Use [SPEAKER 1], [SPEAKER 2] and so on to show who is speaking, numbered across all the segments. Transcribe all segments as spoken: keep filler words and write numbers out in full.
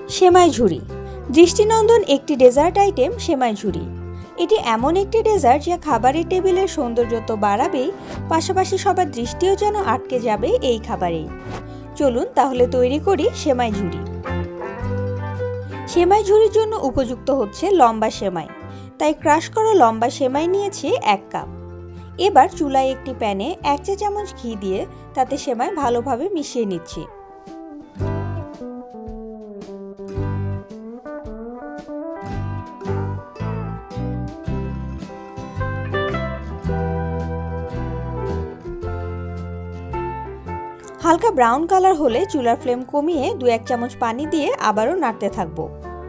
[SPEAKER 1] সেমাই ঝুরি দৃষ্টিনন্দন একটি ডেজার্ট আইটেম। সেমাই ঝুরি এটি এমন একটি ডেজার্ট যা খাবারের টেবিলের সৌন্দর্য তো বাড়াবেই, পাশাপাশি সবার দৃষ্টিও যেন আটকে যাবে এই খাবারেই। চলুন তাহলে তৈরি করি সেমাই ঝুরি। সেমাই ঝুরির জন্য উপযুক্ত হচ্ছে লম্বা সেমাই, তাই ক্রাশ করা লম্বা সেমাই নিয়েছি এক কাপ। এবার চুলায় একটি প্যানে এক চা চামচ ঘি দিয়ে তাতে সেমাই ভালোভাবে মিশিয়ে নিচ্ছি। হালকা ব্রাউন কালার হলে চুলার ফ্লেম কমিয়ে দু এক চামচ পানি দিয়ে আবারও নাড়তে থাকবো।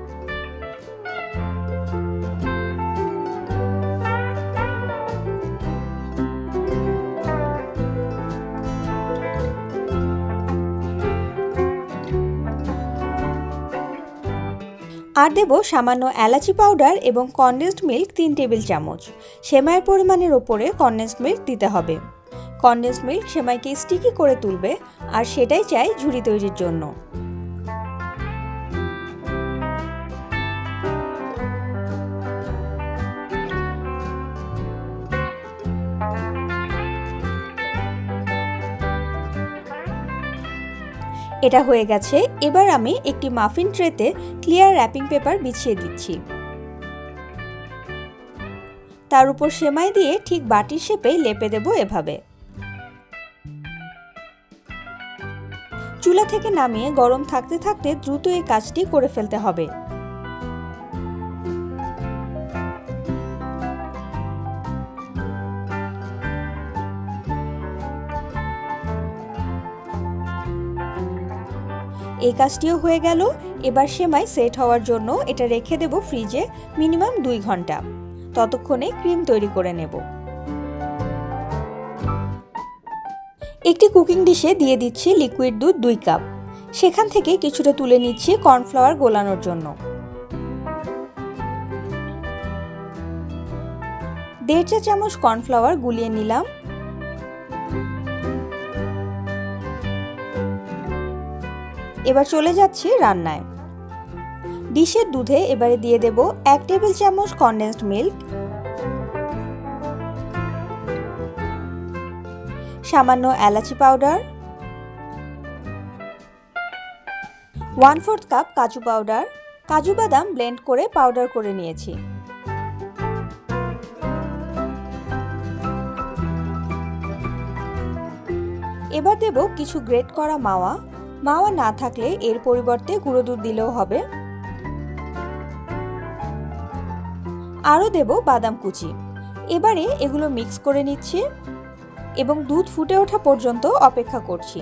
[SPEAKER 1] আর দেব সামান্য এলাচি পাউডার এবং কনডেন্সড মিল্ক তিন টেবিল চামচ। সেমাইয়ের পরিমাণের ওপরে কনডেন্সড মিল্ক দিতে হবে। কনডেন্সড মিল্ক সেমাইকে স্টিকি করে তুলবে, আর সেটাই চাই ঝুরি তৈরির জন্য। এটা হয়ে গেছে। এবার আমি একটি মাফিন ট্রেতে ক্লিয়ার র্যাপিং পেপার বিছিয়ে দিচ্ছি। তার উপর সেমাই দিয়ে ঠিক বাটির শেপে লেপে দেব এভাবে। চুলা থেকে নামিয়ে গরম থাকতে থাকতে দ্রুত এই কাজটি করে ফেলতে হবে। এই কাজটিও হয়ে গেল। এবার সেমাই সেট হওয়ার জন্য এটা রেখে দেব ফ্রিজে মিনিমাম দুই ঘন্টা। ততক্ষণে ক্রিম তৈরি করে নেব। একটি কুকিং ডিশে দিয়ে দিচ্ছি লিকুইড দুধ দুই কাপ। সেখান থেকে কিছুটা তুলে নিচ্ছি কর্নফ্লাওয়ার গোলানোর জন্য। দেড় চা চামচ কর্নফ্লাওয়ার গুলিয়ে নিলাম। এবার চলে যাচ্ছি রান্নায়। ডিশের দুধে এবারে দিয়ে দেব এক টেবিল চামচ কনডেন্সড মিল্ক, সামান্য এলাচি পাউডার, ওয়ান ফোর্থ কাপ কাজু পাউডার। কাজু বাদাম ব্লেন্ড করে পাউডার করে নিয়েছি। এবার দেব কিছু গ্রেট করা মাওয়া। মাওয়া না থাকলে এর পরিবর্তে গুঁড়ো দুধ দিলেও হবে। আরও দেব বাদাম কুচি। এবারে এগুলো মিক্স করে নিচ্ছি এবং দুধ ফুটে ওঠা পর্যন্ত অপেক্ষা করছি।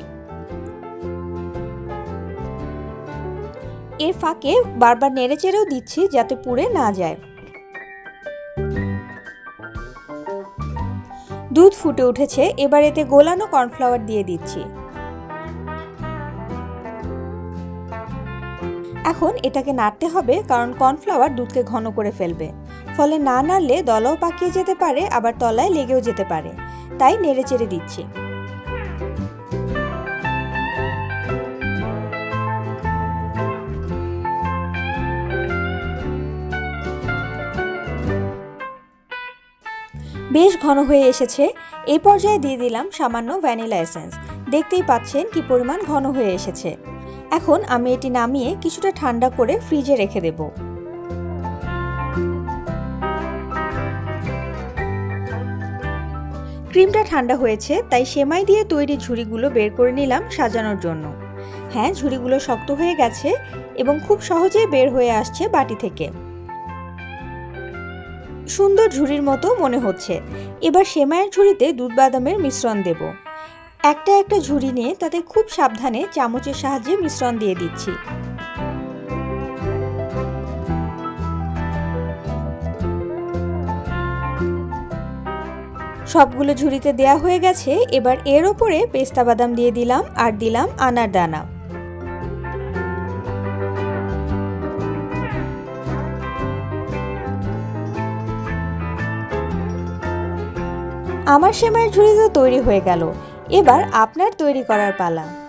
[SPEAKER 1] এর ফাঁকে বারবার নেড়েচেড়েও দিচ্ছি যাতে পুড়ে না যায়। দুধ ফুটে উঠেছে। এবার এতে গোলানো কর্নফ্লাওয়ার দিয়ে দিচ্ছি। এখন এটাকে নাড়তে হবে, কারণ কর্নফ্লাওয়ার দুধকে ঘন করে ফেলবে। ফলে না নাড়লে দলাও পাকিয়ে যেতে পারে, আবার তলায় লেগেও যেতে পারে। তাই নেড়ে চেড়ে দিচ্ছি। বেশ ঘন হয়ে এসেছে। এই পর্যায়ে দিয়ে দিলাম সামান্য ভ্যানিলা এসেন্স। দেখতেই পাচ্ছেন কি পরিমাণ ঘন হয়ে এসেছে। এখন আমি এটি নামিয়ে কিছুটা ঠান্ডা করে ফ্রিজে রেখে দেব। ক্রিমটা ঠান্ডা হয়েছে, তাই সেমাই দিয়ে তৈরি ঝুরিগুলো বের করে নিলাম সাজানোর জন্য। হ্যাঁ, ঝুরিগুলো শক্ত হয়ে গেছে এবং খুব সহজেই বের হয়ে আসছে বাটি থেকে। সুন্দর ঝুরির মতো মনে হচ্ছে। এবার সেমাইয়ের ঝুরিতে দুধ বাদামের মিশ্রণ দেব। একটা একটা ঝুরি নিয়ে তাতে খুব সাবধানে চামচের সাহায্যে মিশ্রণ দিয়ে দিচ্ছি। সবগুলো ঝুরিতে দেয়া হয়ে গেছে। এবার এর ওপরে পেস্তা বাদাম দিয়ে দিলাম আর দিলাম আনার দানা। আমার সেমাইয়ের ঝুরি তো তৈরি হয়ে গেল। এবার আপনার তৈরি করার পালা।